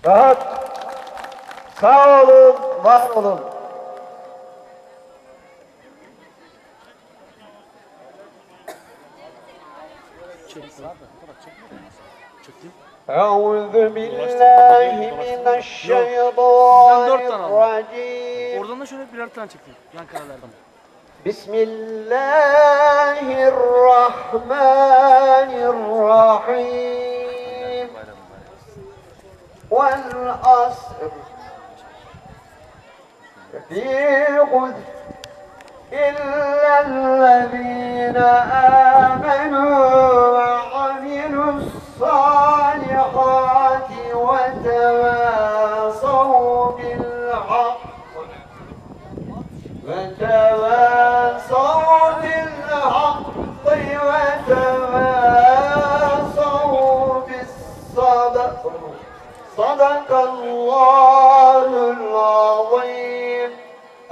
Rahat. Sağ olun, var olun. أعوذ بالله من الشيطان الرجيم. Oradan da şöyle birer tane çektim. Yan karalardan. بسم الله الرحمن الرحيم والعصر في خسر إلا الذين آمنوا